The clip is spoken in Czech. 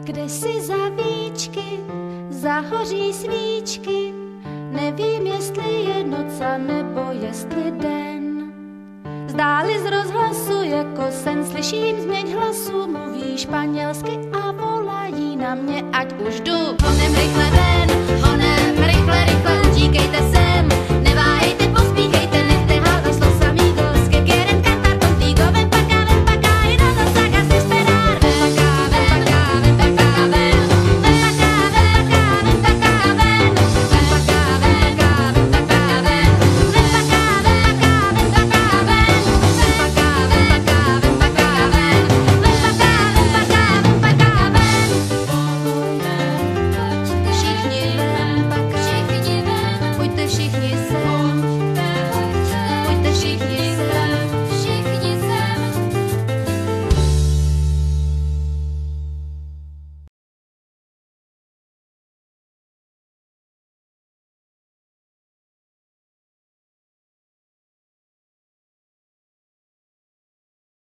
Kde si za víčky zahoří svíčky, nevím, jestli je noc a nebo jestli den. Zdáli z rozhlasu jako sen slyším změť hlasu, mluví španělsky a volají na mě, ať už jdu. Honem rychle ven, honem rychle, rychle